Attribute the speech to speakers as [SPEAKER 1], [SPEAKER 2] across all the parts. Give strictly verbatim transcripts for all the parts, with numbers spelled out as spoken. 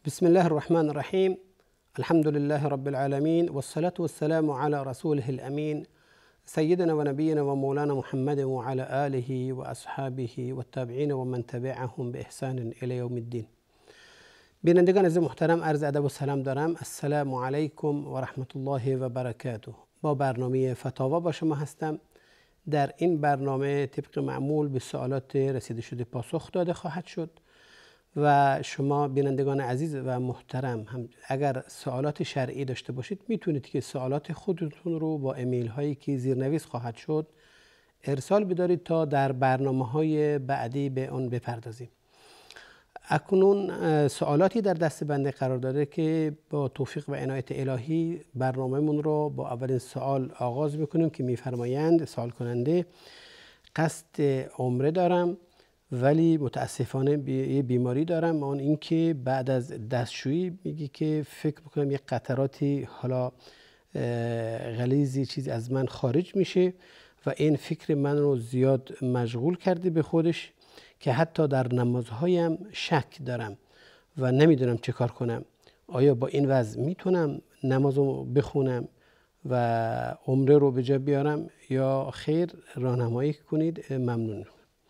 [SPEAKER 1] بسم الله الرحمن الرحیم. الحمد لله رب العالمین و الصلاة والسلام علی رسوله الامین سیدنا و نبینا و مولانا محمد و علی آله و اصحابه و التابعین و من تبعهم باحسان الی یوم الدین. بینندگان عزیز محترم، عرض ادب و سلام دارم. السلام علیکم و رحمت الله و برکاته. با برنامه فتاوا با شما هستم. در این برنامه طبق معمول به سوالات رسیده شده پاسخ داده خواهد شد و شما بینندگان عزیز و محترم هم اگر سوالات شرعی داشته باشید میتونید که سوالات خودتون رو با ایمیل هایی که زیرنویس خواهد شد ارسال بدارید تا در برنامه های بعدی به اون بپردازیم. اکنون سوالاتی در دست بنده قرار داره که با توفیق و عنایت الهی برنامه‌مون رو با اولین سوال آغاز میکنیم که میفرمایند سوال کننده: قصد عمره دارم ولی متاسفانه یه بیماری دارم، اون اینکه بعد از دستشویی میگی که فکر میکنم یه قطراتی حالا غلیظی چیزی از من خارج میشه و این فکر من رو زیاد مشغول کرده به خودش که حتی در نمازهایم شک دارم و نمیدونم چه کار کنم. آیا با این وضع میتونم نمازو بخونم و عمره رو به جا بیارم یا خیر؟ راهنمایی کنید، ممنون.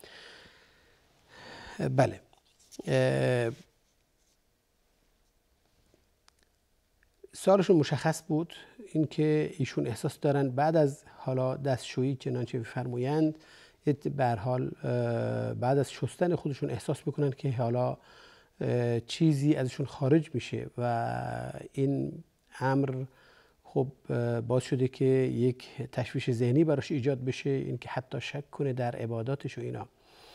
[SPEAKER 1] بله، سوالشون مشخص بود، اینکه ایشون احساس دارن بعد از حالا دستشویی چنانچه فرمایند به هر حال بعد از شستن خودشون احساس میکنن که حالا چیزی ازشون خارج میشه و این امر خب باعث شده که یک تشویش ذهنی براش ایجاد بشه، اینکه حتی شک کنه در عباداتش و اینا.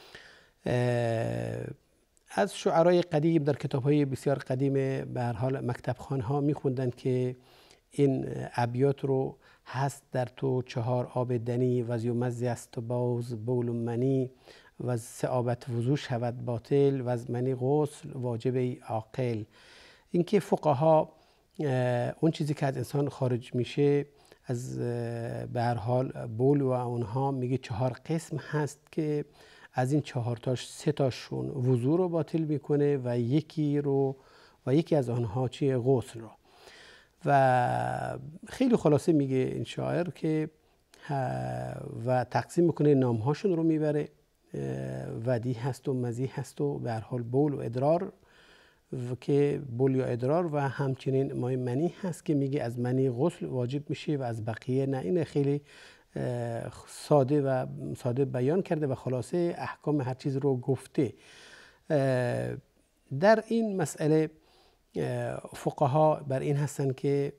[SPEAKER 1] از شعرای قدیم در کتاب‌های بسیار قدیم به هر حال مکتبخوان‌ها می‌خوندن که این ابیات رو هست در تو چهار آب دنی و یومزی است و باز بول منی و سعابت وضو شود باطل و از منی غسل واجب عاقل. اینکه فقها اون چیزی که از انسان خارج میشه از به هر حال بول و اونها میگه چهار قسم هست که از این چهار تاش سه تاشون وضو رو باطل میکنه و یکی رو و یکی از آنها چیه؟ غسل رو. و خیلی خلاصه میگه این شاعر که و تقسیم میکنه، نامهاشون رو میبره، ودی هست و مزی هست و به هر حال بول و ادرار و که بول یا ادرار و همچنین مای منی هست که میگه از منی غسل واجب میشه و از بقیه نه. این خیلی ساده و ساده بیان کرده و خلاصه احکام هر چیز رو گفته. در این مسئله فقها بر این هستن که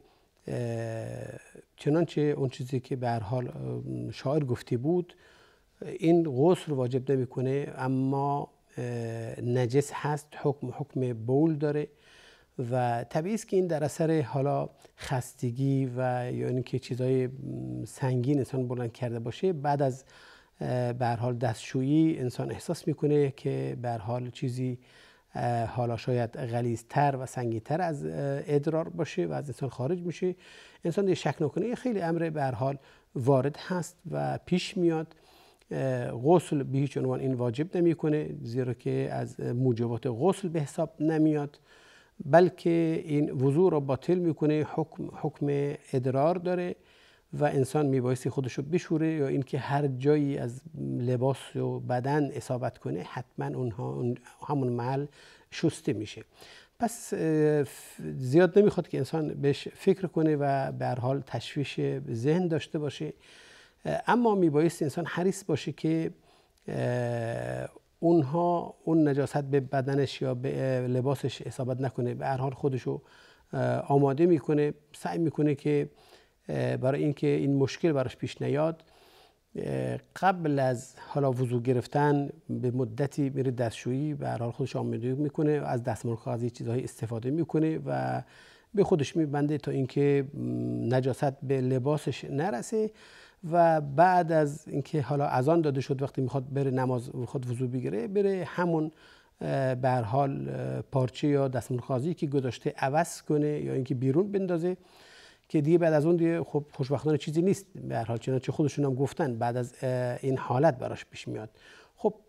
[SPEAKER 1] چنانچه اون چیزی که به هر حال شاعر گفته بود، این غسل واجب نمیکنه اما نجس هست، حکم حکم بول داره و طبیعی است که این در اثر حالا خستگی و یا اینکه چیزای سنگین انسان بلند کرده باشه، بعد از به هر حال دستشویی انسان احساس میکنه که به هر حال چیزی حالا شاید غلیظتر و سنگین‌تر از ادرار باشه و از انسان خارج میشه. انسان دیگه شک نکنه، خیلی امر به هر حال وارد هست و پیش میاد. غسل به هیچ عنوان این واجب نمیکنه، زیرا که از موجبات غسل به حساب نمیاد، بلکه این وضو را باطل میکنه، حکم حکم ادرار داره و انسان میبایستی خودش رو بشوره یا اینکه هر جایی از لباس و بدن اصابت کنه حتما اونها همون محل شسته میشه. پس زیاد نمیخواد که انسان بهش فکر کنه و به هر حال تشویش ذهن داشته باشه، اما میبایستی انسان حریص باشه که اونها اون نجاست به بدنش یا به لباسش اصابت نکنه. به هر حال خودشو آماده میکنه، سعی میکنه که برای اینکه این مشکل براش پیش نیاد قبل از حالا وضو گرفتن به مدتی میره دستشویی، به هر حال خودش آماده میکنه، از دستمال کاغذی چیزهای استفاده میکنه و به خودش میبنده تا اینکه نجاست به لباسش نرسه و بعد از اینکه حالا اذان داده شد وقتی میخواد بره نماز میخواد وضو بگیره، بره همون به هر حال پارچه یا دستمال کاغذی که گذاشته عوض کنه یا اینکه بیرون بندازه که دیگه بعد از اون دیگه خب خوشبختانه چیزی نیست. به هر حال چنانچه خودشون هم گفتن بعد از این حالت براش پیش میاد. خب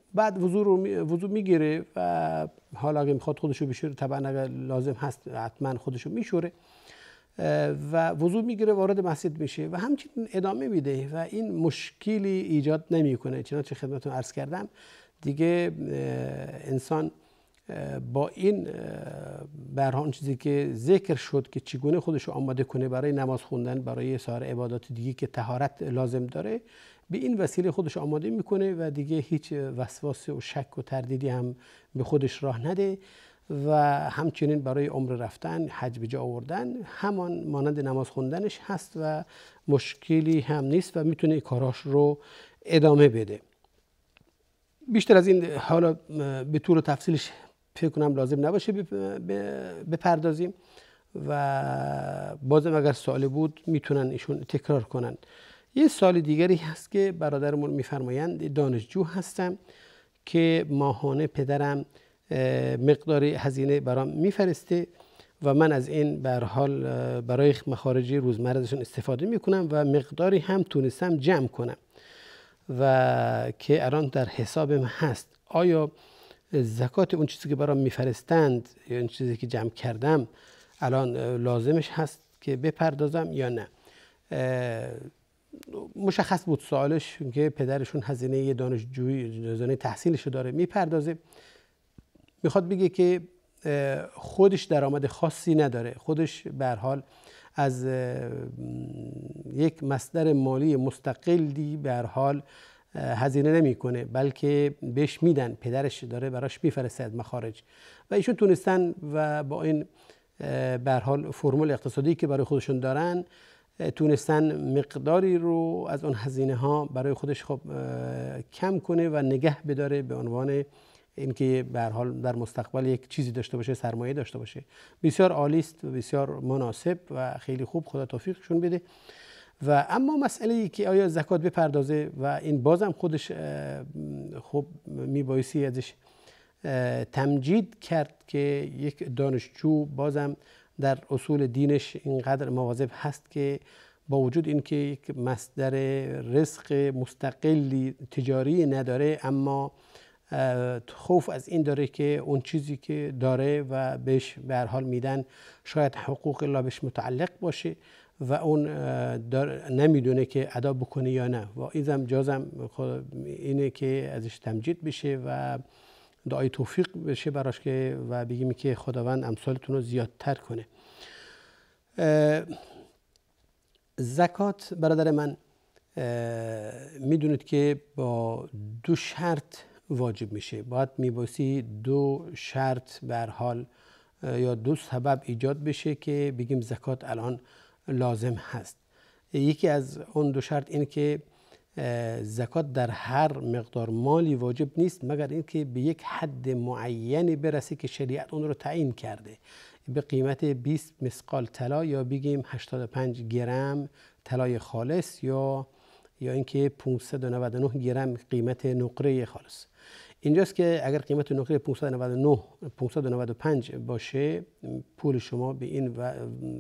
[SPEAKER 1] بعد وضو رو وضو میگیره و حالا اگه میخواد خودشو بشوره، طبعا اگه لازم هست حتما خودشو میشوره و وضو میگیره، وارد مسجد میشه و همچنین ادامه میده و این مشکلی ایجاد نمیکنه. چنانچه خدمتتون عرض کردم دیگه انسان با این به هر حال چیزی که ذکر شد که چگونه خودش رو آماده کنه برای نماز خوندن، برای سایر عبادات دیگه که طهارت لازم داره، به این وسیله خودش آماده میکنه و دیگه هیچ وسواس و شک و تردیدی هم به خودش راه نده و همچنین برای عمره رفتن، حج به جا آوردن همان مانند نماز خوندنش هست و مشکلی هم نیست و میتونه کاراش رو ادامه بده. بیشتر از این حالا به طور تفصیلش فکر کنم لازم نباشه بپردازیم و بازم اگر سوالی بود میتونن ایشون تکرار کنن. یه سوال دیگری هست که برادرمون میفرمایند دانشجو هستم که ماهانه پدرم مقداری هزینه برام میفرسته و من از این به هر حال برای مخارج روزمرهشون استفاده میکنم و مقداری هم تونستم جمع کنم و که الان در حسابم هست. آیا زکات اون چیزی که برام میفرستند یا اون چیزی که جمع کردم الان لازمش هست که بپردازم یا نه؟ مشخص بود سوالش که پدرشون هزینه دانشجویی هزینه تحصیلش داره میپردازه. میخواد بگه که خودش درآمد خاصی نداره، خودش به هر حال از یک مصدر مالی مستقلی به هر حال هزینه نمیکنه، بلکه بهش میدن، پدرش داره براش میفرستد مخارج و ایشون تونستن و با این به هر حال فرمول اقتصادی که برای خودشون دارن تونستن مقداری رو از اون هزینه ها برای خودش خب کم کنه و نگه بداره به عنوان اینکه به هر حال در مستقبل یک چیزی داشته باشه، سرمایه داشته باشه. بسیار عالی است و بسیار مناسب و خیلی خوب، خدا توفیقشون بده. و اما مسئله ای که آیا زکات بپردازه و این بازم خودش خب میبایستی ازش تمجید کرد که یک دانشجو بازم در اصول دینش اینقدر مواظب هست که با وجود اینکه یک مصدر رزق مستقلی تجاری نداره، اما خوف از این داره که اون چیزی که داره و بهش به هر حال میدن شاید حقوق الله بهش متعلق باشه و اون نمیدونه که ادا بکنه یا نه و اینم جازم اینه که ازش تمجید بشه و دعای توفیق بشه براش که و بگیم که خداوند امثالتون رو زیادتر کنه. زکات برادر من میدونید که با دو شرط واجب میشه. باید میبایستی دو شرط به هر حال یا دو سبب ایجاد بشه که بگیم زکات الان لازم هست. یکی از اون دو شرط این که زکات در هر مقدار مالی واجب نیست مگر اینکه به یک حد معینی برسه که شریعت اون رو تعیین کرده، به قیمت بیست مثقال طلا یا بگیم هشتاد و پنج گرم طلای خالص یا یا اینکه پانصد و نود و نه گرم قیمت نقره خالص. اینجاست که اگر قیمت نقره پانصد و نود و نه پانصد و نود و پنج باشه، پول شما به این و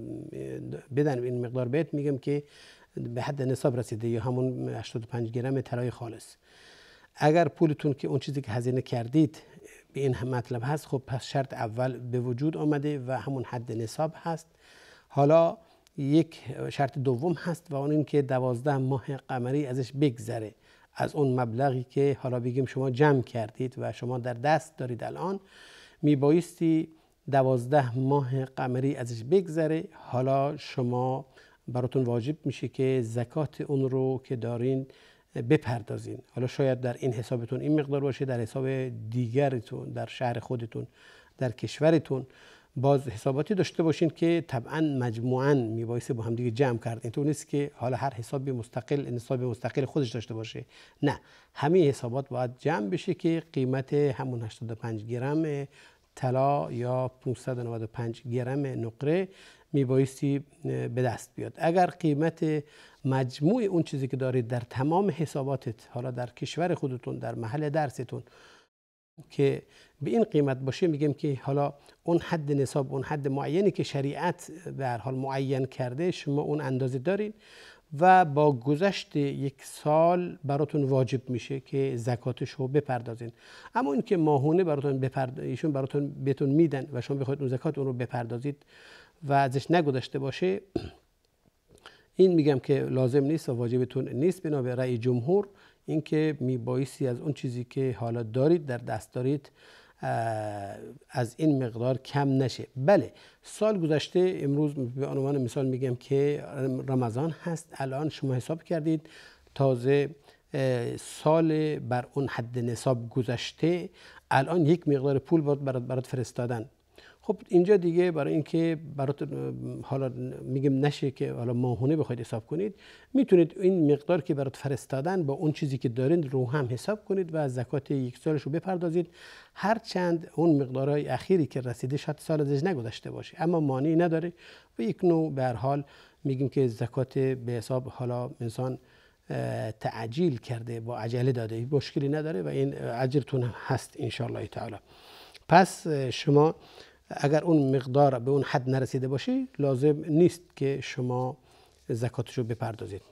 [SPEAKER 1] بدن این مقدار بهت میگم که به حد نصاب رسیده یا همون هشتاد و پنج گرم طلای خالص. اگر پولتون که اون چیزی که هزینه کردید به این مطلب هست، خب پس شرط اول به وجود آمده و همون حد نصاب هست. حالا یک شرط دوم هست و اون این که دوازده ماه قمری ازش بگذره، از اون مبلغی که حالا بگیم شما جمع کردید و شما در دست دارید الان، میبایستی دوازده ماه قمری ازش بگذره. حالا شما براتون واجب میشه که زکات اون رو که دارین بپردازین. حالا شاید در این حسابتون این مقدار باشه، در حساب دیگرتون در شهر خودتون در کشورتون باز حساباتی داشته باشین که طبعا مجموعاً میبایسته با هم دیگه جمع کرد. اینطور نیست که حالا هر حساب مستقل حساب مستقل خودش داشته باشه، نه، همه حسابات باید جمع بشه که قیمت همون هشتاد و پنج گرم طلا یا پانصد و نود و پنج گرم نقره میبایستی به دست بیاد. اگر قیمت مجموع اون چیزی که دارید در تمام حساباتت، حالا در کشور خودتون در محل درستون که به این قیمت باشه، میگم که حالا اون حد نصاب، اون حد معینی که شریعت به هر حال معین کرده، شما اون اندازه دارین و با گذشت یک سال براتون واجب میشه که زکاتش رو بپردازین. اما این که ماهونه براتون بپرد... ایشون براتون بهتون میدن و شما بخواید اون زکات اون رو بپردازید و ازش نگذشته باشه، این میگم که لازم نیست و واجبتون نیست. بنا به رأی جمهور این که میبایستی از اون چیزی که حالا دارید در دست دارید از این مقدار کم نشه. بله، سال گذشته، امروز به عنوان مثال میگم که رمضان هست، الان شما حساب کردید تازه سال بر اون حد نصاب گذشته، الان یک مقدار پول باید برات برات فرستادن. خب اینجا دیگه برای اینکه برات حالا میگم نشه که حالا ماهونه بخواید حساب کنید، میتونید این مقدار که برات فرستادن با اون چیزی که دارین رو هم حساب کنید و زکات یک سالش رو بپردازید، هر چند اون مقدارهای اخیری که رسیده شاید سال ازش نگذشته باشه، اما مانعی نداره و یک نوع به هر حال میگیم که زکات به حساب حالا انسان تعجیل کرده، با عجله داده، مشکلی نداره و این اجرتون هست ان شاء الله تعالی. پس شما اگر اون مقدار به اون حد نرسیده باشه لازم نیست که شما زکاتش رو بپردازید.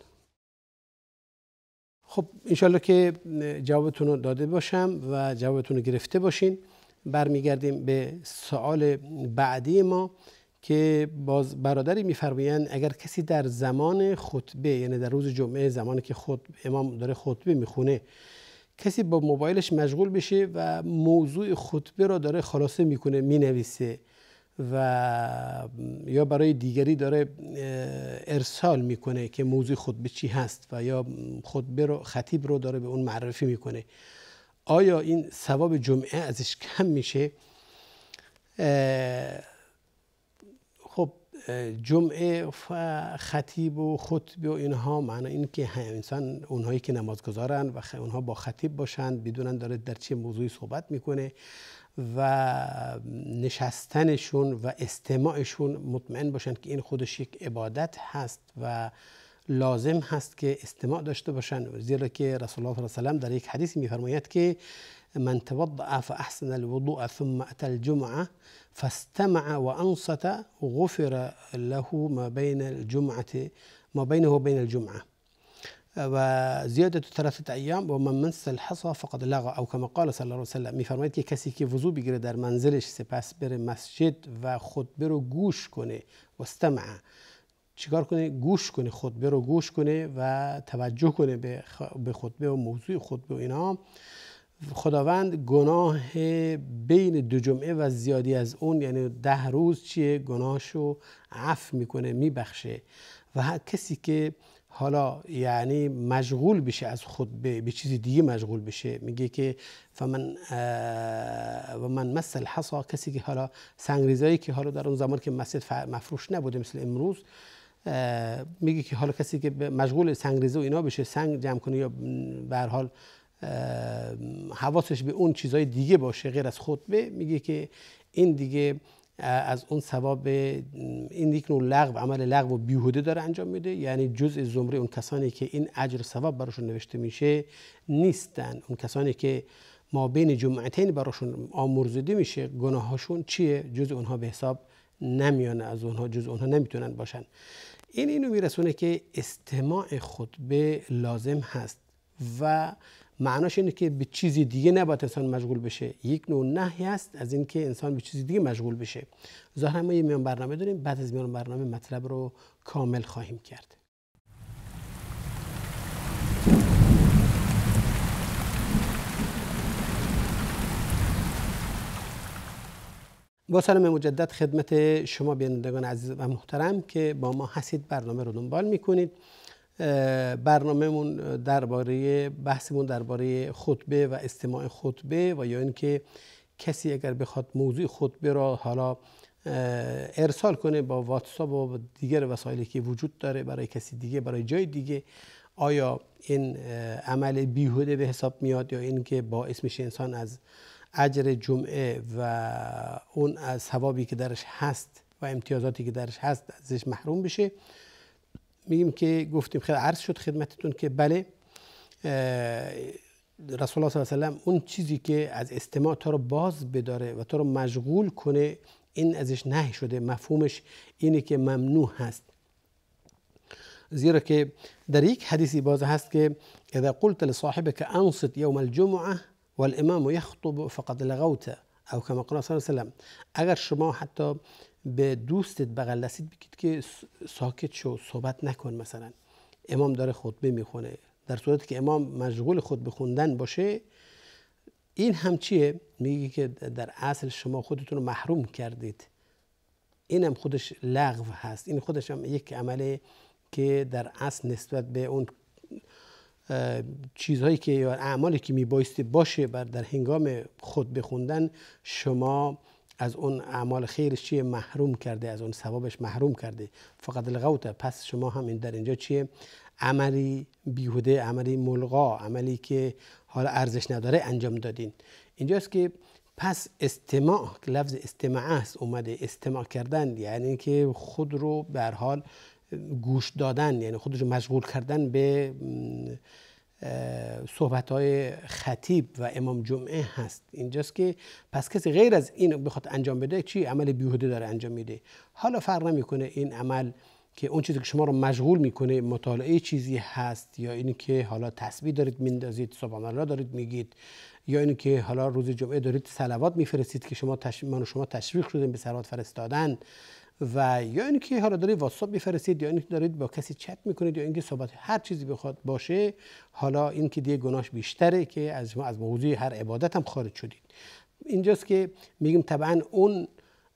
[SPEAKER 1] خب انشالله که جوابتون رو داده باشم و جوابتون رو گرفته باشین. برمیگردیم به سوال بعدی ما که باز برادری میفرمایند اگر کسی در زمان خطبه، یعنی در روز جمعه زمانی که خود امام داره خطبه میخونه، کسی با موبایلش مشغول بشه و موضوع خطبه را داره خلاصه میکنه، مینویسه و یا برای دیگری داره ارسال میکنه که موضوع خطبه چی هست و یا خطبه رو خطیب رو داره به اون معرفی میکنه، آیا این ثواب جمعه ازش کم میشه؟ خب جمعه و خطیب و خطبه و اینها معنی این که انسان اونهایی که نمازگزارن و اونها با خطیب باشن، بدونن داره در چه موضوعی صحبت میکنه و نشستنشون و استماعشون مطمئن باشن که این خودش یک عبادت هست و لازم هست که استماع داشته باشن، زیرا که رسول الله صلی الله علیه و سلم در یک حدیث میفرماید که من توضأ فاحسن الوضوء ثم اتى الجمعه فاستمع وانصت غفر له ما بين الجمعه ما بينه وبين الجمعه و زیادت ثلاثه ایام و من مس الحصى فقد لغى او كما قال صلی الله علیه و سلم. میفرماید که کسی که وضو بگیره در منزلش، سپس بره مسجد و خطبه رو گوش کنه و استمع، چیکار کنه؟ گوش کنه، خطبه رو گوش کنه و توجه کنه به خطبه و موضوع خطبه و اینا، خداوند گناه بین دو جمعه و زیادی از اون، یعنی ده روز چیه، گناهشو عفو میکنه، میبخشه. و هر کسی که حالا یعنی مشغول بشه از خطبه به چیزی دیگه مشغول بشه، میگه که فمن و من مس الحصى، کسی که حالا سنگریزایی که حالا در اون زمان که مسجد مفروش نبوده مثل امروز، میگه که حالا کسی که مشغول سنگریزه و اینا بشه، سنگ جمع کنه یا به هر حال حواسش به اون چیزای دیگه باشه غیر از خطبه، میگه که این دیگه از اون ثواب، این یک نوع لغو، عمل لغو و بیهوده داره انجام میده، یعنی جزء زمره اون کسانی که این اجر ثواب براشون نوشته میشه نیستن. اون کسانی که ما بین جمعتین براشون آمرزیده میشه گناهاشون چیه، جزء اونها به حساب نمیانه، از اونها جزء اونها نمیتونن باشن. این اینو میرسونه که استماع خطبه لازم هست و معناش اینه که به چیزی دیگه نباید انسان مشغول بشه. یک نوع نهی است از این که انسان به چیزی دیگه مشغول بشه. ظاهرا ما یه میان برنامه داریم، بعد از میان برنامه مطلب رو کامل خواهیم کرد. با سلام مجدد خدمت شما بینندگان عزیز و محترم که با ما هستید، برنامه رو دنبال میکنید. برنامه‌مون درباره بحثمون درباره خطبه و استماع خطبه و یا اینکه کسی اگر بخواد موضوع خطبه را حالا ارسال کنه با واتساپ و دیگر وسایلی که وجود داره برای کسی دیگه، برای جای دیگه، آیا این عمل بیهوده به حساب میاد یا اینکه باعث میشه انسان از اجر جمعه و اون از ثوابی که درش هست و امتیازاتی که درش هست ازش محروم بشه؟ میگیم که گفتیم خیلی عرض شد خدمتتون که بله، رسول الله صلی الله علیه و سلم اون چیزی که از استماع تو رو باز بداره و تو رو مشغول کنه این ازش نهی شده، مفهومش اینه که ممنوع هست. زیرا که در یک حدیثی باز هست که اذا قلت لصاحبك انصت یوم الجمعه والامام يخطب فقد لغوت، او کما قال صلی الله علیه و سلم، اگر شما حتی به دوستت بغل دستید بگید که ساکت شو، صحبت نکن، مثلا امام داره خطبه میخونه، در صورتی که امام مشغول خطبه خوندن باشه، این هم چیه؟ میگه که در اصل شما خودتون رو محروم کردید. این هم خودش لغو هست، این خودش هم یک عمله که در اصل نسبت به اون چیزهایی که یا اعمالی که میبایستی باشه بر در هنگام خطبه خوندن، شما از اون اعمال خیرش چیه؟ محروم کرده، از اون ثوابش محروم کرده. فقط لغوت، پس شما هم این در اینجا چیه؟ عملی بیهوده، عملی ملغا، عملی که حالا ارزش نداره انجام دادین. اینجاست که پس استماع، لفظ استماع است اومده، استماع کردن یعنی که خود رو به هر حال گوش دادن، یعنی خودش رو مشغول کردن به صحبت‌های خطیب و امام جمعه هست. اینجاست که پس کسی غیر از این بخواد انجام بده چی؟ عمل بیهوده داره انجام میده. حالا فرق نمیکنه این عمل که اون چیزی که شما رو مشغول میکنه مطالعه چیزی هست، یا اینی که حالا تسبیح دارید میندازید، سبحان الله دارید میگید، یا اینی که حالا روز جمعه دارید صلوات میفرستید که شما تش... من و شما تشویق شدیم به صلوات فرستادن، و یا اینی که حالا دارید واتساپ میفرستید، یا اینی که دارید با کسی چت میکنید، یا اینکه صحبت هر چیزی بخواد باشه، حالا این که دیگه گناهش بیشتره که از شما از موضوع هر عبادت هم خارج شدید. اینجاست که میگیم طبعا اون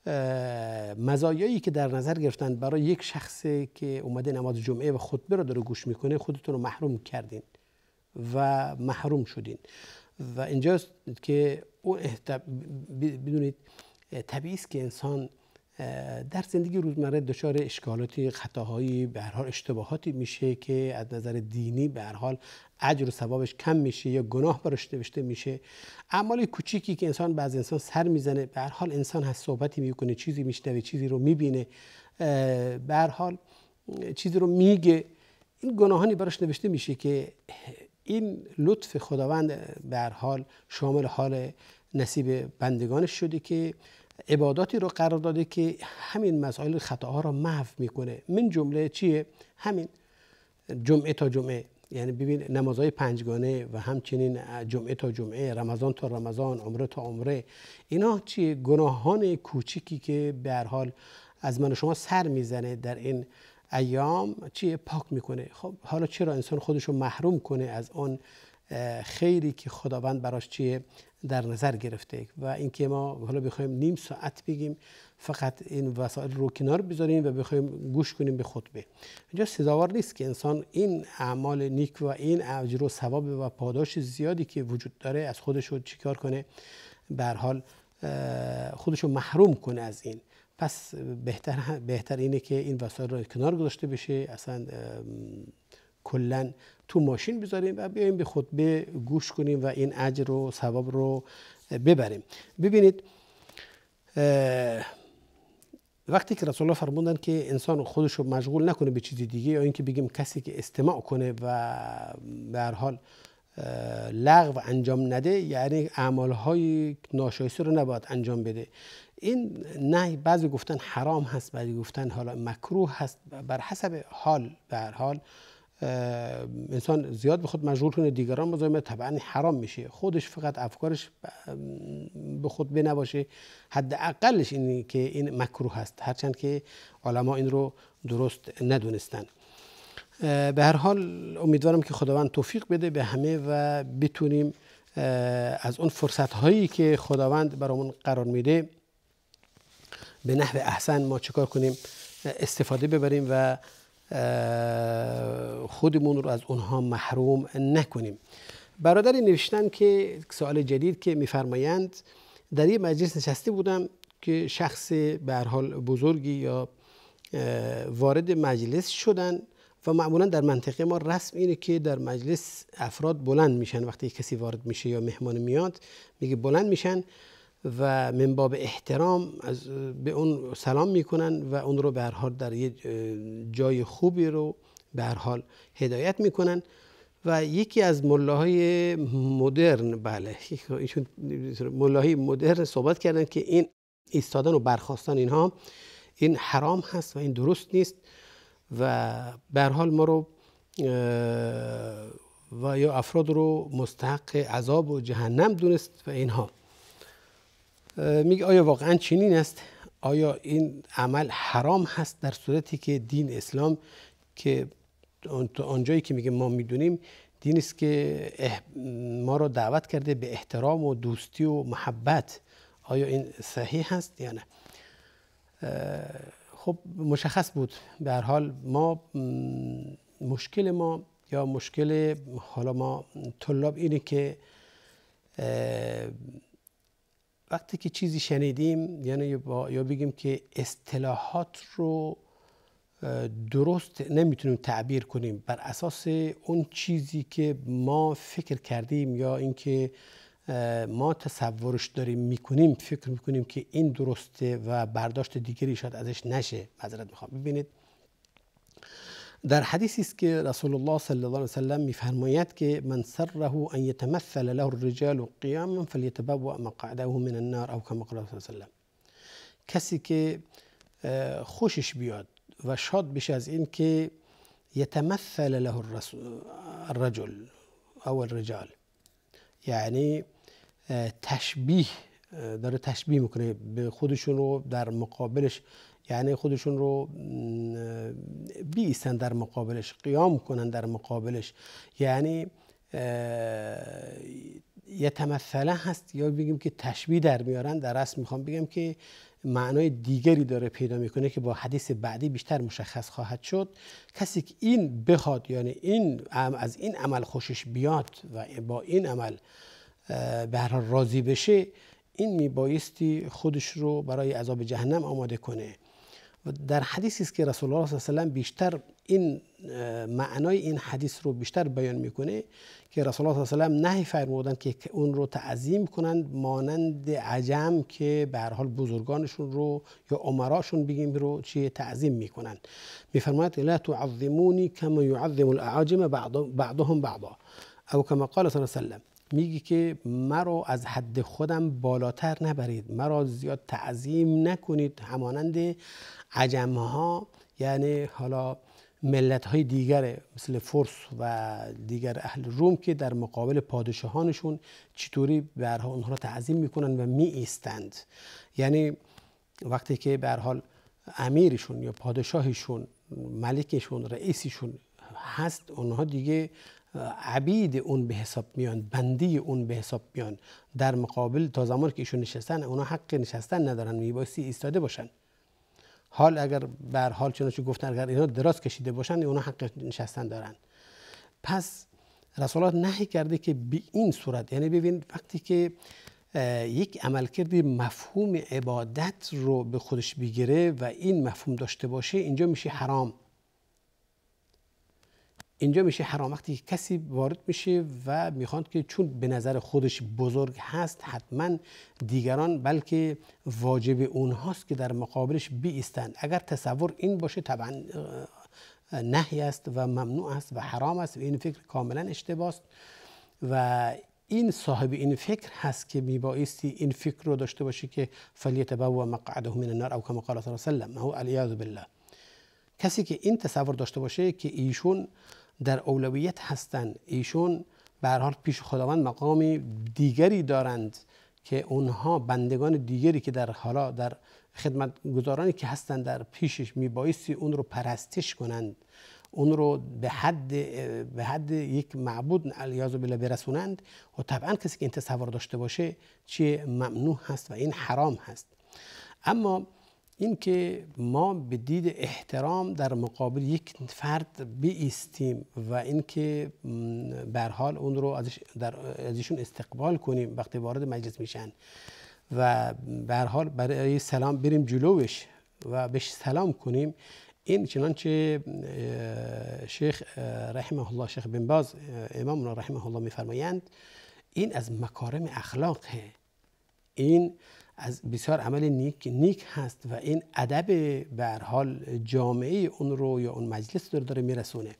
[SPEAKER 1] مزایایی که در نظر گرفتن برای یک شخصی که اومده نماز جمعه و خطبه رو داره گوش میکنه، خودتون رو محروم کردین و محروم شدین. و اینجاست که اون بدونید طبیعی است که انسان در زندگی روزمره دچار اشکالاتی، خطاهایی، به هر حال اشتباهاتی میشه که از نظر دینی به هر حال اجر و ثوابش کم میشه یا گناه براش نوشته میشه. اعمال کوچیکی که انسان بعض انسان سر میزنه، به هر حال انسان هست صحبتی میکنه، چیزی میشنوه، چیزی رو میبینه، به هر حال چیزی رو میگه، این گناهانی براش نوشته میشه که این لطف خداوند به هر حال شامل حال نصیب بندگانش شده که عباداتی رو قرار داده که همین مسائل خطاها رو محو میکنه. من جمله چیه؟ همین جمعه تا جمعه، یعنی ببین نمازهای پنجگانه و همچنین جمعه تا جمعه، رمضان تا رمضان، عمره تا عمره، اینا چیه؟ گناهان کوچیکی که به هر حال از من و شما سر میزنه در این ایام چیه؟ پاک میکنه. خب حالا چرا انسان خودش رو محروم کنه از اون خیری که خداوند براش چیه در نظر گرفته؟ و اینکه ما حالا بخوایم نیم ساعت بگیم فقط این وسایل رو کنار بذاریم و بخوایم گوش کنیم به خطبه، اینجا سزاوار نیست که انسان این اعمال نیک و این اجر و ثواب و پاداش زیادی که وجود داره از خودش رو چیکار کنه؟ به هر حال خودش رو محروم کنه از این. پس بهتر بهتر اینه که این وسایل رو کنار گذاشته بشه، اصلا کلا تو ماشین بذاریم و بیایم به خطبه گوش کنیم و این اجر و ثواب رو ببریم. ببینید وقتی که رسول الله فرمودن که انسان خودش رو مشغول نکنه به چیزی دیگه، یا اینکه بگیم کسی که استماع کنه و به هر حال لغو انجام نده، یعنی اعمالهای ناشایسته رو نباید انجام بده. این نه، بعضی گفتن حرام هست، بعضی گفتن حالا مکروه هست، بر حسب حال. به هر حال انسان زیاد به خود مشغول کنه دیگران مزاحم، طبعا حرام میشه. خودش فقط افکارش به خود به نباشه، حداقلش اینه که این مکروه هست، هرچند که علما این رو درست ندونستن. به هر حال امیدوارم که خداوند توفیق بده به همه و بتونیم از اون فرصت هایی که خداوند برامون قرار میده به نحو احسن ما چیکار کنیم؟ استفاده ببریم و خودمون رو از اونها محروم نکنیم. برادری نوشتن که سوال جدید که میفرمایند در یه مجلس نشسته بودم که شخص به هر حال بزرگی یا وارد مجلس شدن و معمولا در منطقه ما رسم اینه که در مجلس افراد بلند میشن، وقتی کسی وارد میشه یا مهمان میاد میگه بلند میشن و من باب احترام از به اون سلام میکنن و اون رو به هر حال در یه جای خوبی رو به هر حال هدایت میکنن. و یکی از ملاهای مدرن، بله ایشون ملاهای مدرن صحبت کردن که این ایستادن و برخاستن اینها این حرام هست و این درست نیست و به هر حال ما رو و یا افراد رو مستحق عذاب و جهنم دونست و اینها. میگه آیا واقعا چنین است؟ آیا این عمل حرام هست در صورتی که دین اسلام که آنجایی که میگه ما میدونیم دین است که ما رو دعوت کرده به احترام و دوستی و محبت، آیا این صحیح هست یا نه؟ خب مشخص بود. به هر حال ما مشکل ما یا مشکل حالا ما طلاب اینه که وقتی که چیزی شنیدیم یعنی یا بگیم که اصطلاحات رو درست نمیتونیم تعبیر کنیم بر اساس اون چیزی که ما فکر کردیم یا اینکه ما تصورش داریم میکنیم، فکر میکنیم که این درسته و برداشت دیگری شاید ازش نشه. معذرت میخوام. ببینید در حدیثی است که رسول الله صلی الله علیه و سلم میفرماید که من سره ان یتمثل له الرجال قیاما فلیتبوأ مقعده من النار او کما قال صلی الله علیه و سلم. کسی که خوشش بیاد و شاد بشه از این که یتمثل له الرجل او الرجال، یعنی تشبیه داره، تشبیه میکنه به خودشون رو در مقابلش، یعنی خودشون رو بیستن در مقابلش، قیام کنن در مقابلش، یعنی یتمثله هست یا بگیم که تشبیه در میارن. در اصل میخوام بگم که معنای دیگری داره پیدا میکنه که با حدیث بعدی بیشتر مشخص خواهد شد. کسی که این بخواد یعنی این از این عمل خوشش بیاد و با این عمل به هر حال راضی بشه، این میبایستی خودش رو برای عذاب جهنم آماده کنه. و در حدیثی است که رسول الله صلی الله علیه و سلم بیشتر این معنای این حدیث رو بیشتر بیان میکنه که رسول الله صلی الله علیه و سلم نهی فرمودند که اون رو تعظیم کنند مانند عجم که به هر حال بزرگانشون رو یا امراشون بگیم رو چی تعظیم میکنند. میفرماید لا تعظمونی کما یعظم الاعاجم بعضهم بعضا او کما قال صلی الله علیه و سلم. میگی که مرا از حد خودم بالاتر نبرید، مرا زیاد تعظیم نکنید همانند عجمها، یعنی حالا ملت های دیگر مثل فرس و دیگر اهل روم که در مقابل پادشاهانشون چطوری به هر حال اونها را تعظیم میکنن و می ایستند. یعنی وقتی که به هر حال امیرشون یا پادشاهشون، ملکشون، رئیسشون هست، اونها دیگه عبید اون به حساب میان، بندی اون به حساب میان. در مقابل تا زمانی که ایشون نشستن اونها حق نشستن ندارن، میبایستی ایستاده باشن. حال اگر به هر حال چنانچه گفتن اگر اینا دراز کشیده باشن اونها حق نشستن دارن. پس رسول الله نهی کرده که به این صورت، یعنی ببین وقتی که یک عملکردی مفهوم عبادت رو به خودش بگیره و این مفهوم داشته باشه، اینجا میشه حرام. اینجا میشه حرام وقتی کسی وارد میشه و میخواد که چون به نظر خودش بزرگ هست حتما دیگران بلکه واجب اونهاست که در مقابلش بیستند. اگر تصور این باشه طبعا نهی است و ممنوع است و حرام است و این فکر کاملا اشتباه است و این صاحب این فکر هست که میبایستی این فکر رو داشته باشه که فلیتبوأ مقعده من النار او کما قال صلی الله علیه و سلم. هو العیاذ بالله. کسی که این تصور داشته باشه که ایشون در اولویت هستند، ایشون به هر حال پیش خداوند مقام دیگری دارند که اونها بندگان دیگری که در حالا در خدمتگزارانی که هستند در پیشش میبایستی اون رو پرستش کنند، اون رو به حد به حد یک معبود علیاذ بالله برسونند. و طبعا کسی که این تصور داشته باشه چه ممنوع هست و این حرام هست. اما این که ما به دید احترام در مقابل یک فرد بیستیم و این که به هر حال اون رو ازش در ازشون استقبال کنیم وقتی وارد مجلس میشن و به هر حال برای سلام بریم جلوش و بهش سلام کنیم، این چنانچه شیخ رحمه الله، شیخ بن باز امامنا رحمه الله میفرمایند، این از مکارم اخلاقه، این از بسیار عمل نیک نیک هست و این ادب به هر حال جامعه اون رو یا اون مجلس رو داره میرسونه.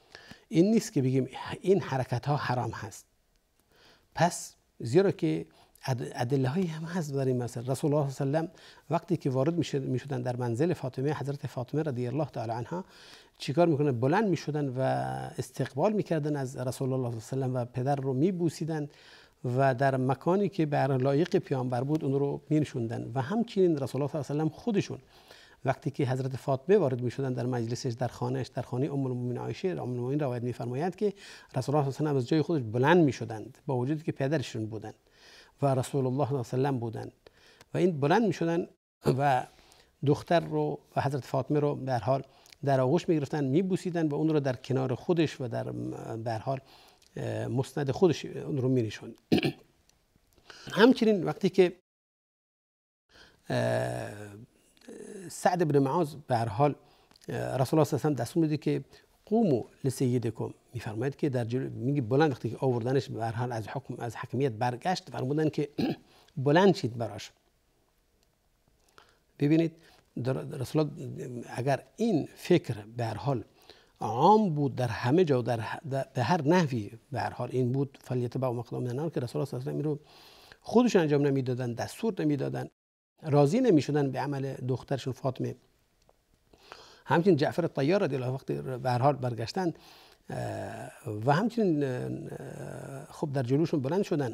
[SPEAKER 1] این نیست که بگیم این حرکت ها حرام هست. پس زیرا که ادله هایی هم هست در این مسئله. رسول الله صلی الله علیه و آله وقتی که وارد میشدن در منزل فاطمه، حضرت فاطمه رضی الله تعالی عنها چیکار میکنن؟ بلند میشدن و استقبال میکردن از رسول الله صلی الله علیه و آله و پدر رو میبوسیدن و در مکانی که بر لایق پیامبر بود اون رو مینشوندن. و همچنین رسول الله صلی الله علیه و آله خودشون وقتی که حضرت فاطمه وارد میشدن در مجلسش، در خانهش، در خانه ام المؤمنین عایشه، ام المؤمنین روایت میفرماید که رسول الله صلی الله علیه و آله از جای خودش بلند میشدند با وجودی که پدرشون بودن و رسول الله صلی الله علیه و آله بودند و این بلند میشدن و دختر رو و حضرت فاطمه رو به هر حال در آغوش میگرفتن، میبوسیدن و اون رو در کنار خودش و در به هر حال مسند خودش اون رو مینشوند. همچنین وقتی که سعد بن معاذ به هر حال رسول الله صلی الله علیه و آله دستور میده که قوموا لسیدکم، میفرماید که در جلو میگه بلند، وقتی که آوردنش به هر حال از حکم از حکمیت برگشت فرمودن که بلند شید براش. ببینید رسول الله اگر این فکر به هر حال عام بود در همه جا و در به هر نحوی به هر حال این بود، فلیتبع مقدام من النار، که رسول الله صلی الله علیه و آله رو خودش انجام نمیدادن، دستور نمیدادن، راضی نمیشدن به عمل دخترشون فاطمه. همچنین جعفر الطیار رضی الله عنه وقتی به هر حال برگشتن و همچنین خب در جلوشون بلند شدن،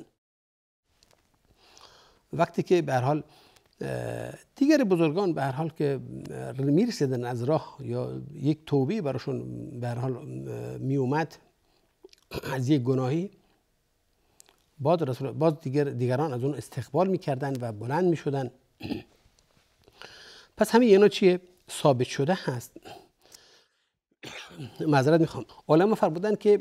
[SPEAKER 1] وقتی که به هر حال دیگر بزرگان به هر حال که میرسیدن از راه یا یک توبه براشون به هر حال می اومد از یک گناهی، باز رسول باز دیگر دیگران از اون استقبال میکردن و بلند میشدن. پس همین اینا چیه؟ ثابت شده هست. معذرت میخوام، علما فرمودن که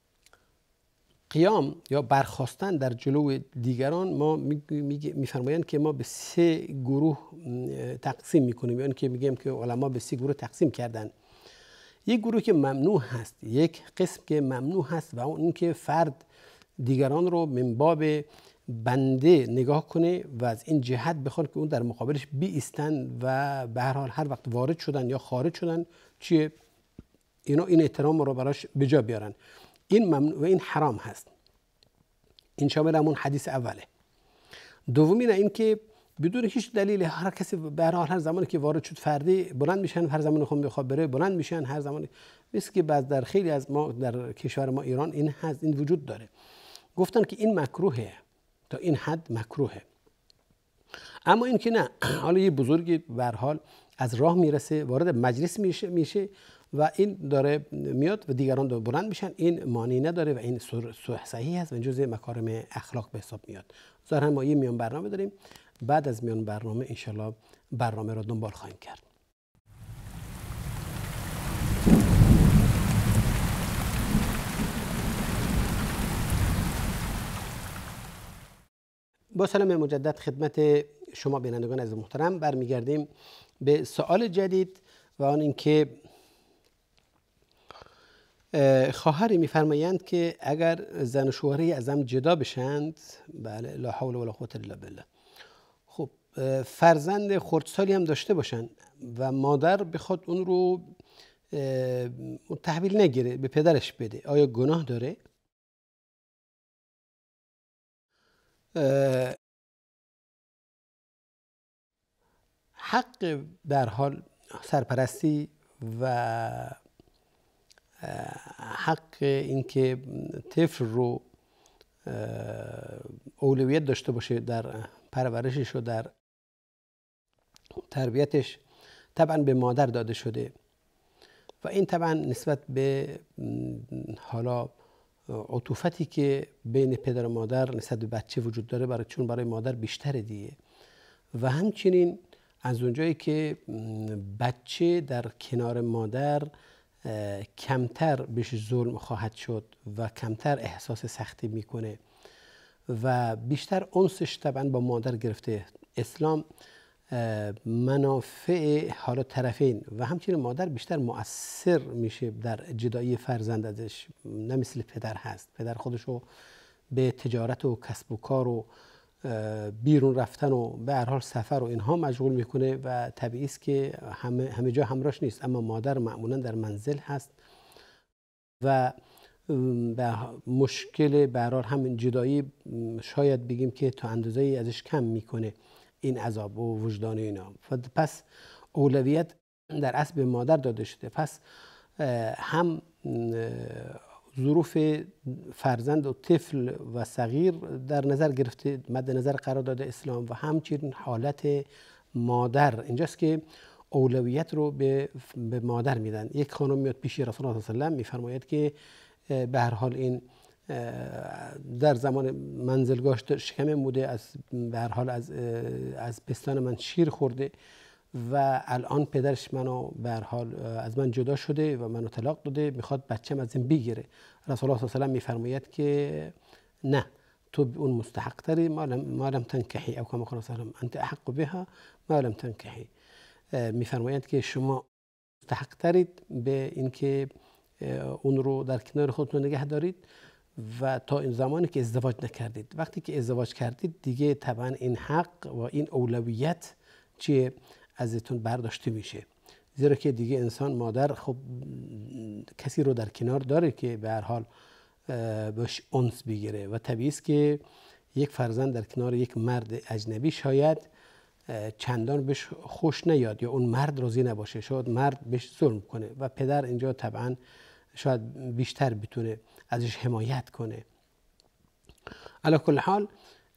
[SPEAKER 1] قیام یا برخاستن در جلو دیگران، ما میفرمایند که ما به سه گروه تقسیم میکنیم، یعنی که میگیم که علما به سه گروه تقسیم کردن. یک گروه که ممنوع هست، یک قسم که ممنوع هست و اون این که فرد دیگران رو من باب بنده نگاه کنه و از این جهت بخواد که اون در مقابلش بیستن و به هر حال هر وقت وارد شدن یا خارج شدن چیه اینا این احترام رو براش به جا بیارن. این ممنوع و این حرام هست. این شامل همون حدیث اوله. دومی نه این که بدون هیچ دلیل هر کسی به هر حال هر زمانی که وارد شد فردی بلند میشن، هر زمانی خون بخواد بره بلند میشن، هر زمانی مثل که بعض در خیلی از ما در کشور ما ایران این هست، این وجود داره. گفتن که این مکروهه، تا این حد مکروهه. اما این که نه، حالا یه بزرگی به هر حال از راه میرسه وارد مجلس میشه میشه و این داره میاد و دیگران داره بلند میشن، این معنی نداره و این صحیح هست و این جزء مکارم اخلاق به حساب میاد. ظاهرا ما یه میان برنامه داریم، بعد از میان برنامه انشالله برنامه را دنبال خواهیم کرد. با سلام مجدد خدمت شما بینندگان عزیز محترم، برمیگردیم به سوال جدید و آن اینکه خواهری میفرمایند که اگر زن و شوهری از هم جدا بشند، بله، لا حول ولا قوة الا بالله، خب فرزند خردسالی هم داشته باشند و مادر بخواد اون رو تحویل نگیره به پدرش بده، آیا گناه داره؟ حق در حال سرپرستی و حق اینکه طفل رو اولویت داشته باشه در پرورشش و در تربیتش طبعا به مادر داده شده و این طبعا نسبت به حالا عطوفتی که بین پدر و مادر نسبت به بچه وجود داره، برای چون برای مادر بیشتره دیگه. و همچنین از اونجایی که بچه در کنار مادر کمتر بهش ظلم خواهد شد و کمتر احساس سختی میکنه و بیشتر انسش طبعا با مادر گرفته. اسلام منافع حالا طرفین و همچنین مادر بیشتر مؤثر میشه در جدایی فرزند ازش، نه مثل پدر هست. پدر خودشو به تجارت و کسب و کار و بیرون رفتن و به هر حال سفر و اینها مشغول میکنه و طبیعی است که همه همه جا همراهش نیست، اما مادر معمولا در منزل هست و به مشکل به هر حال همین جدایی شاید بگیم که تا اندازه‌ای ازش کم میکنه این عذاب و وجدان اینا. پس اولویت در اصل به مادر داده شده. پس هم ظروف فرزند و طفل و صغیر در نظر گرفته، مد نظر قرار داده اسلام، و همچنین حالت مادر. اینجاست که اولویت رو به, به مادر میدن. یک خانم میاد پیش رسول الله صلی الله علیه و آله میفرماید که به هر حال این در زمان منزلگاهش شکم بوده، از به هر حال از از پستان من شیر خورده و الان پدرش منو به هر حال از من جدا شده و منو طلاق داده، میخواد بچه‌م از این بگیره. رسول الله صلی الله علیه و آله میفرماید که نه، تو اون مستحق تری، ما لم ما لم تنکحی، او کما قال صلی الله علیه و آله انت احق بها ما لم تنکحی. میفرمایند که شما مستحق ترید به اینکه اون رو در کنار خودتون نگه دارید و تا این زمانی که ازدواج نکردید. وقتی که ازدواج کردید دیگه طبعا این حق و این اولویت چیه ازتون برداشته میشه، زیرا که دیگه انسان مادر خب کسی رو در کنار داره که به هر حال باش انس بگیره و طبیعی است که یک فرزند در کنار یک مرد اجنبی شاید چندان بهش خوش نیاد یا اون مرد راضی نباشه، شاید مرد بهش ظلم کنه و پدر اینجا طبعا شاید بیشتر بتونه ازش حمایت کنه. علی کل حال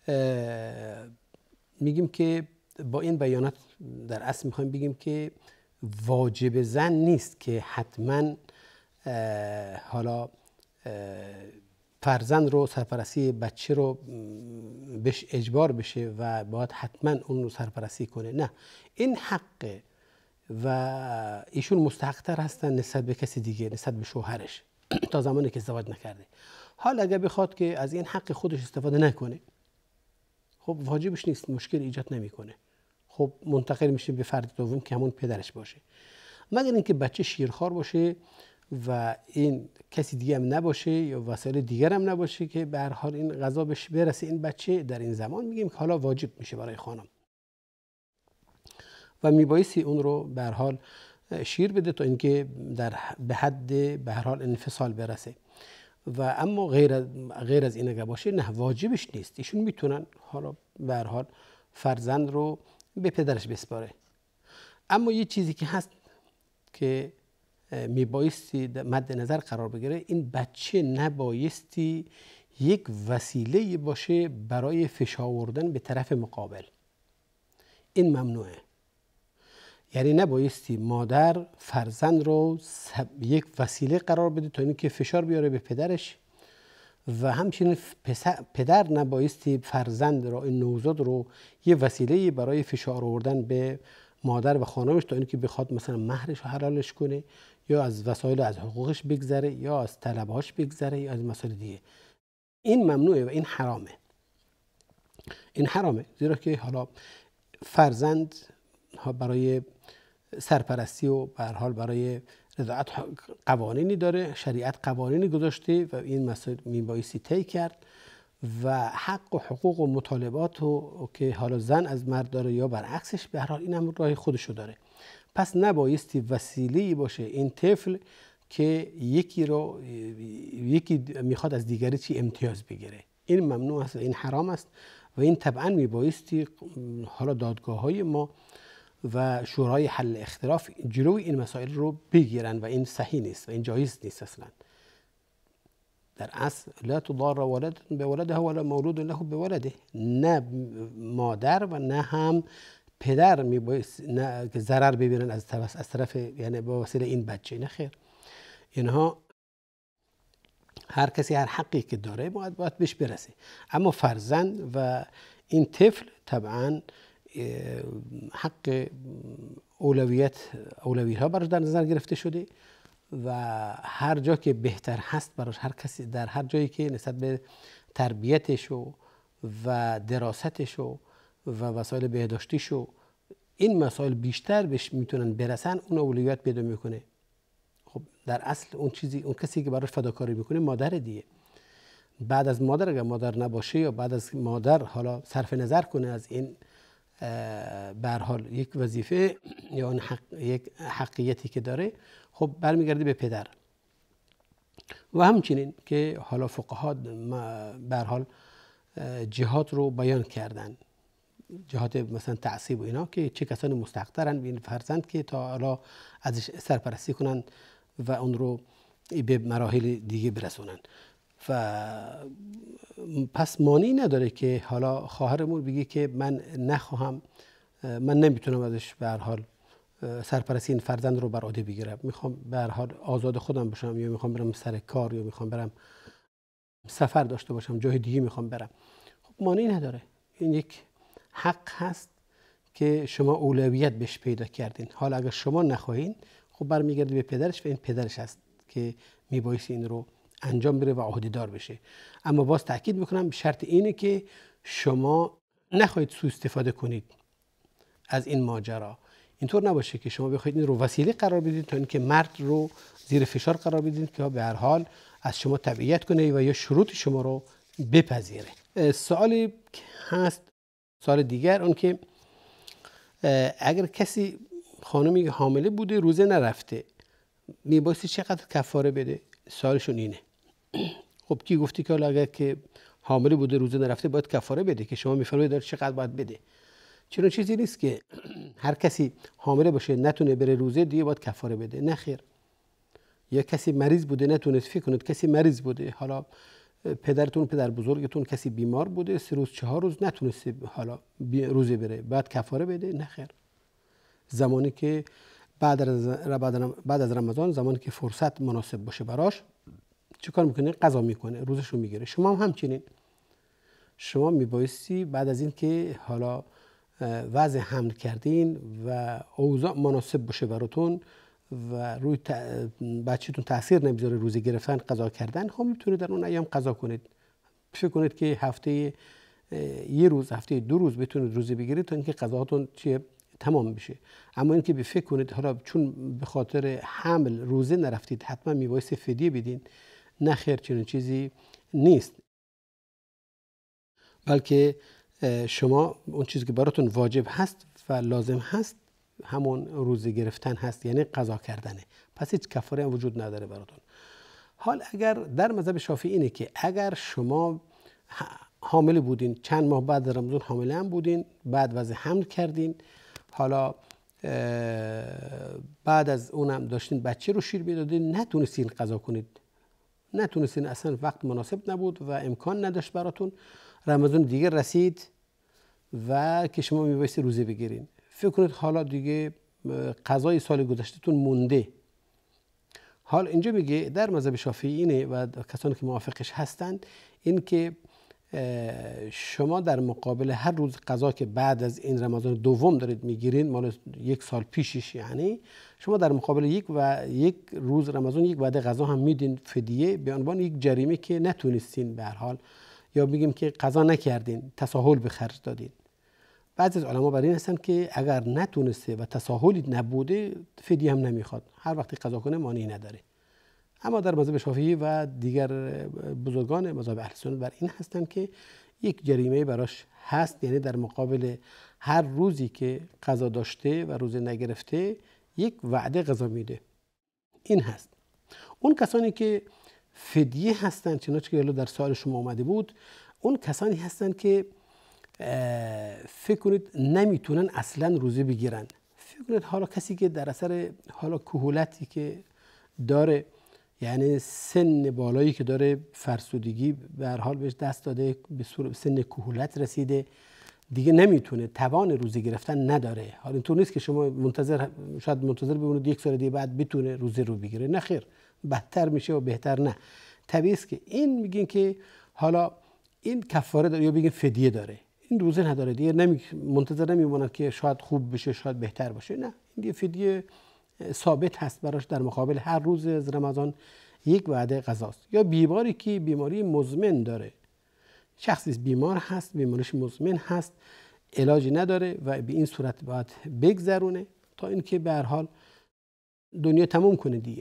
[SPEAKER 1] میگیم که با این بیانات در اصل میخوایم بگیم که واجب زن نیست که حتما حالا فرزند رو سرپرستی بچه رو بهش اجبار بشه و باید حتما اون رو سرپرستی کنه. نه، این حقه و ایشون مستحق تر هستن نسبت به کسی دیگه، نسبت به شوهرش تا زمانی که ازدواج نکرده. حال اگر بخواد که از این حق خودش استفاده نکنه، خب واجبش نیست، مشکل ایجاد نمیکنه، خب منتقل میشه به فرد دوم که همون پدرش باشه، مگر اینکه بچه شیرخوار باشه و این کسی دیگه هم نباشه یا وسایل دیگر هم نباشه که به هر حال این غذا بهش برسه. این بچه در این زمان میگیم که حالا واجب میشه برای خانم و میبایستی اون رو به هر حال شیر بده تا اینکه در به حد به هر حال انفصال برسه. و اما غیر غیر از این اگه باشه نه، واجبش نیست. ایشون میتونن حالا به هر حال فرزند رو به پدرش بسپاره. اما یه چیزی که هست که میبایستی مد نظر قرار بگیره، این بچه نبایستی یک وسیله باشه برای فشار آوردن به طرف مقابل. این ممنوعه. یعنی نبایستی مادر فرزند رو یک وسیله قرار بده تا اینکه فشار بیاره به پدرش و همچنین پدر نبایستی فرزند رو، این نوزاد رو، یه وسیله برای فشار آوردن به مادر و خانمش تا اینکه بخواد مثلا مهرش رو حلالش کنه یا از وسایل از حقوقش بگذره یا از طلبهاش بگذره یا از مسائل دیگه. این ممنوعه و این حرامه. این حرامه زیرا که حالا فرزند برای سرپرستی و به هر حال برای رضایت قوانینی داره، شریعت قوانینی گذاشته و این مسائل میبایستی طی کرد و حق و حقوق و مطالبات و که حالا زن از مرد داره یا برعکسش، به هر حال این هم راه خودشو داره. پس نبایستی وسیله‌ای باشه این طفل که یکی رو یکی میخواد از دیگری چی امتیاز بگیره. این ممنوع است، این حرام است و این طبعا میبایستی حالا دادگاه‌های ما و شورای حل اختلاف جلوی این مسائل رو بگیرن و این صحیح نیست و این جایز نیست اصلا. در اصل لا تضار ولد بولدها ولا مولود له بولده، نه مادر و نه هم پدر میبایست نه که ضرر ببینن از طرف از طرف یعنی با وسیله این بچه. نه خیر، اینها هر کسی هر حقی که داره باید باید بهش برسه. اما فرزند و این طفل طبعا حق اولویت اولویت ها براش در نظر گرفته شده و هر جا که بهتر هست براش، هر کسی در هر جایی که نسبت به تربیتش و و دراستش و و وسایل بهداشتیش و این مسائل بیشتر بهش میتونن برسن، اون اولویت پیدا میکنه. خب در اصل اون چیزی اون کسی که براش فداکاری میکنه مادر دیگه. بعد از مادر اگر مادر نباشه یا بعد از مادر حالا صرف نظر کنه از این به هر حال یک وظیفه یا اون حق، یک حقیقتی که داره، خب برمیگرده به پدر. و همچنین که حالا فقها به هر حال جهات رو بیان کردن، جهات مثلا تعصیب و اینا، که چه کسانی مستحق‌ترن به این فرزند که تا حالا ازش سرپرستی کنن و اون رو به مراحل دیگه برسونن. و پس مانعی نداره که حالا خواهرمون بگه که من نخواهم، من نمیتونم ازش به هر حال سرپرستی این فرزند رو بر عهده بگیرم، میخوام به هر حال آزاد خودم باشم، یا میخوام برم سر کار، یا میخوام برم سفر داشته باشم، جای دیگه میخوام برم. خب مانعی نداره، این یک حق هست که شما اولویت بهش پیدا کردین. حالا اگر شما نخواهین، خب برمیگرده به پدرش و این پدرش هست که میبایست این رو انجام بره و عهده‌دار بشه. اما باز تاکید میکنم شرط اینه که شما نخواهید سوء استفاده کنید از این ماجرا. اینطور نباشه که شما بخواید این رو وسیله قرار بدید تا اینکه مرد رو زیر فشار قرار بدید که به هر حال از شما تبعیت کنه و یا شروط شما رو بپذیره. سوالی هست، سوال دیگر، اون که اگر کسی خانمی حامله بوده روزه نرفته، میبایستی چقدر کفاره بده؟ سوالشون اینه. خب کی گفتی که اگر که حامله بوده روزه نرفته باید کفاره بده؟ که شما میفرمایید داره چقدر باید بده؟ چون چیزی نیست که هر کسی حامله باشه نتونه بره روزه دیگه باید کفاره بده. نه خیر. یا کسی مریض بوده نتونست، فکر کنید کسی مریض بوده، حالا پدرتون پدر بزرگتون کسی بیمار بوده سه روز چهار روز نتونسته حالا روزه بره، بعد کفاره بده؟ نه خیر. زمانی که بعد از بعد از رمضان، زمانی که فرصت مناسب باشه براش، چیکار میکنه؟ قضا میکنه، روزش رو میگیره. شما هم همچنین، شما میبایستی بعد از این که حالا وضع حمل کردین و اوضاع مناسب باشه براتون و روی بچه‌تون تاثیر نمیذاره روزه گرفتن، قضا کردن، خب میتونید در اون ایام قضا کنید. فکر کنید که هفته یه روز، هفته دو روز بتونید روزه بگیرید تا اینکه قضاهاتون چیه تمام بشه. اما اینکه به فکر کنید حالا چون به خاطر حمل روزه نرفتید حتما میبایستی فدیه بدین، نه خیر، چنین چیزی نیست. بلکه شما اون چیزی که براتون واجب هست و لازم هست همون روزه گرفتن هست، یعنی قضا کردنه. پس هیچ کفاره هم وجود نداره براتون. حال اگر در مذهب شافعی اینه که اگر شما حامل بودین، چند ماه بعد رمضان حامله هم بودین، بعد وضع حمل کردین، حالا بعد از اونم داشتین بچه رو شیر میدادین، نتونستین قضا کنید، نتونستین، اصلا وقت مناسب نبود و امکان نداشت براتون، رمضان دیگه رسید و که شما میبایستی روزه بگیرین. فکر کنید حالا دیگه قضای سال گذشتهتون مونده. حال اینجا میگه در مذهب شافعی اینه و کسانی که موافقش هستند، این که شما در مقابل هر روز قضا که بعد از این رمضان دوم دارید میگیرین، مال یک سال پیشش، یعنی شما در مقابل یک و یک روز رمضان یک وعده قضا هم میدین فدیه به عنوان یک جریمه که نتونستین به هر حال، یا بگیم که قضا نکردین، تساهل به خرج دادین. بعضی از علما بر این هستن که اگر نتونسته و تساهلی نبوده فدیه هم نمیخواد، هر وقتی قضا کنه مانعی نداره. اما در مذهب شافعی و دیگر بزرگان مذهب اهل سنت بر این هستن که یک جریمه براش هست، یعنی در مقابل هر روزی که قضا داشته و روزه نگرفته یک وعده قضا میده. این هست. اون کسانی که فدیه هستن، چنانچه که در سوال شما اومده بود، اون کسانی هستن که فکر کنید نمیتونن اصلا روزه بگیرن. فکر کنید حالا کسی که در اثر حالا کهولتی که داره، یعنی سن بالایی که داره، فرسودگی به هر حال بهش دست داده، به سن کهولت رسیده، دیگه نمیتونه، توان روزه گرفتن نداره. حالا اینطور نیست که شما منتظر شاید منتظر بمونید یک سال دیگه بعد بتونه روزه رو بگیره، نه خیر، بدتر میشه و بهتر نه. طبیعی است که این میگین که حالا این کفاره داره یا بگین فدیه داره، این روزه نداره دیگه، نمی منتظر نمیمونن که شاید خوب بشه، شاید بهتر باشه، نه، این دیگه فدیه ثابت هست براش در مقابل هر روز از رمضان یک وعده قضاست. یا بیماری که بیماری مزمن داره، شخصی بیمار هست، بیماریش مزمن هست، علاجی نداره و به این صورت باید بگذرونه تا اینکه به هر حال دنیا تموم کنه دیگه.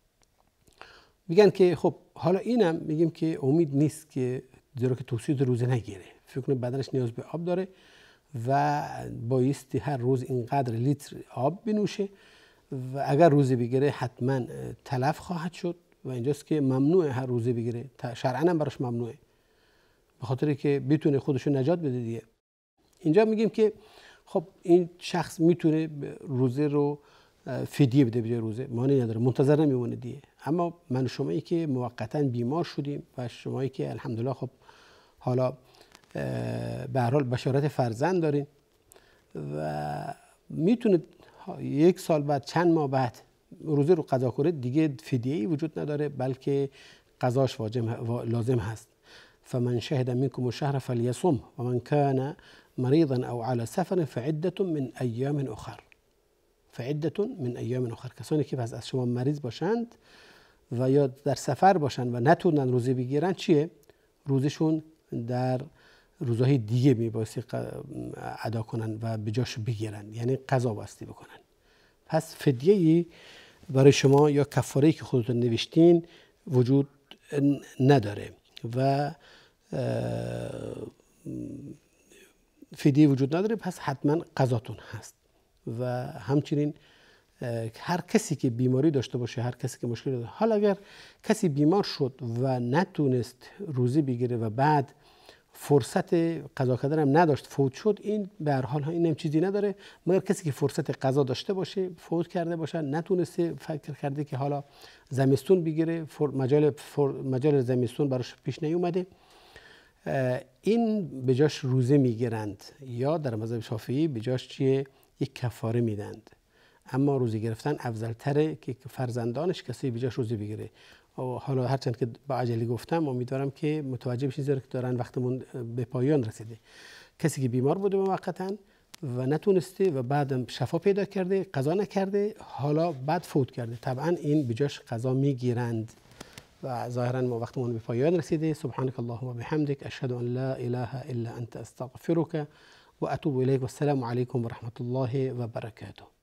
[SPEAKER 1] میگن که خب حالا اینم میگیم که امید نیست که زیرا که توصیه روزه نگیره، فکر کنه بدنش نیاز به آب داره و بایستی هر روز اینقدر لیتر آب بنوشه و اگر روزه بگیره حتما تلف خواهد شد و اینجاست که ممنوع هر روزه بگیره، شرعاً هم براش ممنوعه، به خاطر که بتونه خودشو نجات بده دیگه. اینجا میگیم که خب این شخص میتونه روزه رو فدیه بده به جای روزه، مانعی نداره، منتظر نمیمونه دیگه. اما من و شمایی که موقتا بیمار شدیم و شمایی که الحمدلله خب حالا به هر حال بشارت فرزند دارین و میتونه یک سال بعد، چند ماه بعد روزه رو قضا کنه، دیگه فدیه‌ای وجود نداره، بلکه قضاش واجب لازم هست. فمن شهد منكم الشهر فليصم ومن كان مريضا او على سفر فعدة من ایام اخر. فعدة من ایام اخر. کسانی که پس از شما مریض باشند و یا در سفر باشند و نتونن روزه بگیرن، چیه؟ روزشون در روزهای دیگه میبایستی ادا کنن و به جاش بگیرن، یعنی قضا بستی بکنن. پس فدیه‌ای برای شما یا کفاره‌ای که خودتون نوشتین وجود نداره و فدیه وجود نداره، پس حتما قضاتون هست. و همچنین هر کسی که بیماری داشته باشه، هر کسی که مشکل داره، حالا اگر کسی بیمار شد و نتونست روزه بگیره و بعد فرصت قضا کردن هم نداشت، فوت شد، این به هر حال این هم چیزی نداره، مگر کسی که فرصت قضا داشته باشه، فوت کرده باشه، نتونسته، فکر کرده که حالا زمستون بگیره، مجال مجال زمستون براش پیش نیومده، این به جاش روزه میگیرند، یا در مذهب شافعی به جاش چیه؟ یک کفاره میدند. اما روزه گرفتن افضل تره که فرزندانش کسی به جاش روزه بگیره. حالا هرچند که با عجله گفتم، امیدوارم که متوجه بشین، زیرا که دارن وقتمون به پایان رسیده. کسی که بیمار بوده موقتا و نتونسته و بعدم شفا پیدا کرده، قضا نکرده، حالا بعد فوت کرده، طبعا این به جاش قضا میگیرند. و ظاهرا ما وقتمون به پایان رسیده. سبحانك اللهم و بحمدک، اشهد ان لا اله الا انت، استغفرك و اتوب الیک. و السلام علیکم و رحمت الله و برکاته.